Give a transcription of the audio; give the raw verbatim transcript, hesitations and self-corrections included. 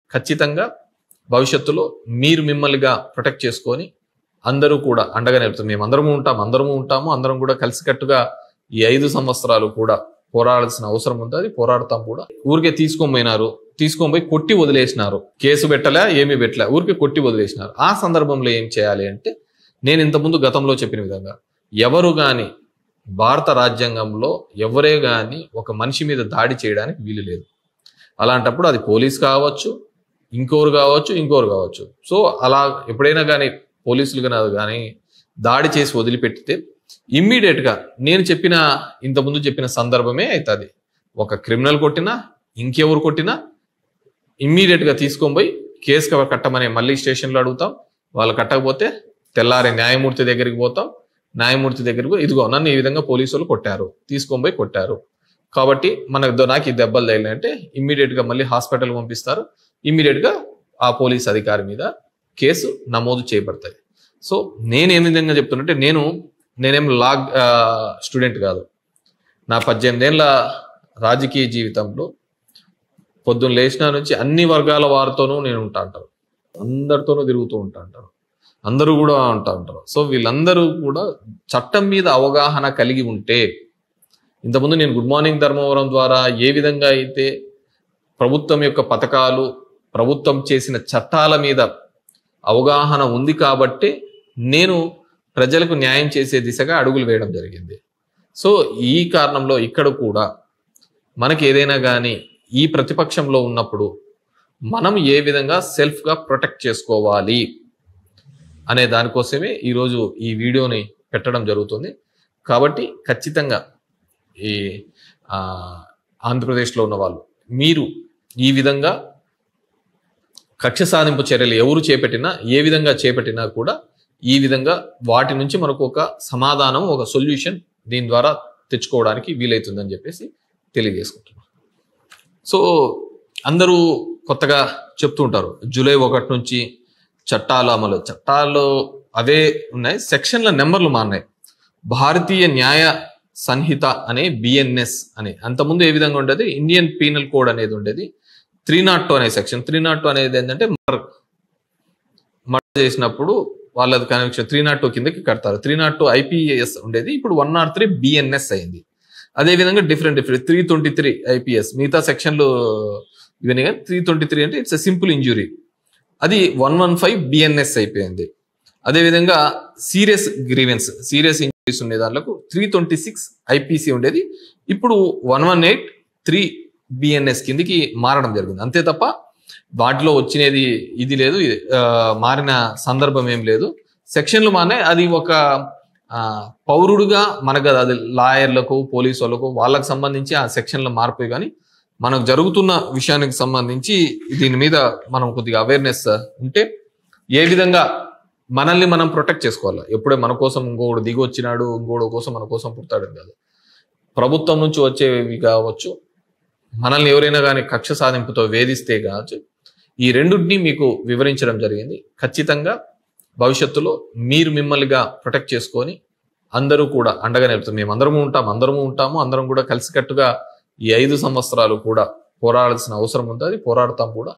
ఖచ్చితంగా భవిష్యత్తులో మీరు మిమ్మల్నిగా ప్రొటెక్ట్ చేసుకొని అందరూ కూడా అండగా నిలుపుతాం. మేము అందరము ఉంటాం అందరము ఉంటాము అందరం కూడా కలిసికట్టుగా ఈ ఐదు సంవత్సరాలు కూడా పోరాడాల్సిన అవసరం ఉంటుంది. పోరాడతాం కూడా. ఊరికే తీసుకొని పోయినారు, తీసుకొని పోయి కొట్టి వదిలేసినారు, కేసు పెట్టలే ఏమీ పెట్టలే, ఊరికే కొట్టి వదిలేసినారు. ఆ సందర్భంలో ఏం చేయాలి అంటే, నేను ఇంతకుముందు గతంలో చెప్పిన విధంగా ఎవరు గాని భారత రాజ్యాంగంలో ఎవరే గాని ఒక మనిషి మీద దాడి చేయడానికి వీలు లేదు. అలాంటప్పుడు అది పోలీస్ కావచ్చు, ఇంకోరు కావచ్చు, ఇంకోరు కావచ్చు. సో అలా ఎప్పుడైనా కానీ పోలీసులు కానీ దాడి చేసి వదిలిపెట్టితే ఇమ్మీడియట్ గా నేను చెప్పిన ఇంతకుముందు చెప్పిన సందర్భమే అవుతుంది. ఒక క్రిమినల్ కొట్టినా ఇంకెవరు కొట్టినా ఇమ్మీడియట్ గా తీసుకొని పోయి కేసు కట్టమని మళ్ళీ స్టేషన్లో అడుగుతాం. వాళ్ళు కట్టకపోతే తెల్లారి న్యాయమూర్తి దగ్గరికి పోతాం. న్యాయమూర్తి దగ్గరకు ఇదిగో నన్ను ఈ విధంగా పోలీసులు కొట్టారు, తీసుకొని పోయి కొట్టారు కాబట్టి మనకు నాకు ఈ దెబ్బలు తగిలినంటే ఇమ్మీడియట్ గా మళ్ళీ హాస్పిటల్ పంపిస్తారు. ఇమ్మీడియట్ గా ఆ పోలీస్ అధికారి మీద కేసు నమోదు చేయబడతాయి. సో నేను ఏ విధంగా చెప్తున్నట్టే, నేను నేనేం లా స్టూడెంట్ కాదు. నా పద్దెనిమిది ఏళ్ళ రాజకీయ జీవితంలో పొద్దున్న లేచిన నుంచి అన్ని వర్గాల వారితోనూ నేను ఉంటా అంటారు, అందరితోనూ తిరుగుతూ ఉంటా అంటారు, అందరూ కూడా ఉంటా అంటారు. సో వీళ్ళందరూ కూడా చట్టం మీద అవగాహన కలిగి ఉంటే, ఇంతకుముందు నేను గుడ్ మార్నింగ్ ధర్మవరం ద్వారా ఏ విధంగా అయితే ప్రభుత్వం యొక్క పథకాలు, ప్రభుత్వం చేసిన చట్టాల మీద అవగాహన ఉంది కాబట్టి నేను ప్రజలకు న్యాయం చేసే దిశగా అడుగులు వేయడం జరిగింది. సో ఈ కారణంలో ఇక్కడ కూడా మనకి ఏదైనా కానీ ఈ ప్రతిపక్షంలో ఉన్నప్పుడు మనం ఏ విధంగా సెల్ఫ్గా ప్రొటెక్ట్ చేసుకోవాలి అనే దానికోసమే ఈరోజు ఈ వీడియోని పెట్టడం జరుగుతుంది. కాబట్టి ఖచ్చితంగా ఈ ఆంధ్రప్రదేశ్లో ఉన్న వాళ్ళు మీరు ఈ విధంగా కక్ష సాధింపు చర్యలు ఎవరు చేపట్టినా ఏ విధంగా చేపట్టినా కూడా ఈ విధంగా వాటి నుంచి మనకు ఒక సమాధానం, ఒక సొల్యూషన్ దీని ద్వారా తెచ్చుకోవడానికి వీలవుతుందని చెప్పేసి తెలియజేసుకుంటున్నాం. సో అందరూ కొత్తగా చెప్తూ ఉంటారు జూలై ఒకటి నుంచి చట్టాలు అమలు, చట్టాలు అవే ఉన్నాయి, సెక్షన్ల నెంబర్లు మారినాయి. భారతీయ న్యాయ సంహిత అనే బిఎన్ఎస్ అని అంతకుముందు ఏ విధంగా ఉండేది, ఇండియన్ పీనల్ కోడ్ అనేది ఉండేది. త్రీ నాట్ టూ అనే సెక్షన్, త్రీ నాట్ టూ అనేది ఏంటంటే మర్డర్ మర్డర్ చేసినప్పుడు వాళ్ళది కనెక్షన్ త్రీ నాట్ టూ కిందకి కడతారు. త్రీ నాట్ టూ ఐపీఎస్ ఉండేది, ఇప్పుడు వన్ నాట్ త్రీ బిఎన్ఎస్ అయింది. అదేవిధంగా different different three twenty three IPS మిగతా సెక్షన్లు ఇవన్నీ కానీ త్రీ ట్వంటీ త్రీ అంటే ఇట్స్ సింపుల్ ఇంజురీ, అది వన్ వన్ ఫైవ్ బిఎన్ఎస్ అయిపోయింది. అదేవిధంగా సీరియస్ గ్రీవెన్స్, సీరియస్ ఇంజురీస్ ఉండే దాంట్లో త్రీ ట్వంటీ సిక్స్ ఐపీసీ ఉండేది, ఇప్పుడు one one eight three BNS కిందికి మారడం జరిగింది. అంతే తప్ప వాటిలో వచ్చినది ఇది లేదు, మారిన సందర్భం ఏం లేదు. సెక్షన్లు మారినాయి. అది ఒక పౌరుడుగా మనకు అది లాయర్లకు, పోలీసు వాళ్ళకు వాళ్ళకు సంబంధించి ఆ సెక్షన్లు మార్పు, కానీ మనకు జరుగుతున్న విషయానికి సంబంధించి దీని మీద మనం కొద్దిగా అవేర్నెస్ ఉంటే ఏ విధంగా మనల్ని మనం ప్రొటెక్ట్ చేసుకోవాలి. ఎప్పుడే మన కోసం ఇంకోడు దిగి వచ్చినాడు, ఇంకోడు కోసం మన కోసం పుడతాడని కాదు. ప్రభుత్వం నుంచి వచ్చేవి కావచ్చు, మనల్ని ఎవరైనా కానీ కక్ష సాధింపుతో వేధిస్తే కావచ్చు, ఈ రెండుని మీకు వివరించడం జరిగింది. ఖచ్చితంగా భవిష్యత్తులో మీరు మిమ్మల్నిగా ప్రొటెక్ట్ చేసుకొని అందరూ కూడా అండగా నిలుపుతాం. మేము అందరము ఉంటాం అందరము ఉంటాము అందరం కూడా కలిసికట్టుగా ఈ ఐదు సంవత్సరాలు కూడా పోరాడాల్సిన అవసరం ఉంటుంది. పోరాడతాం కూడా.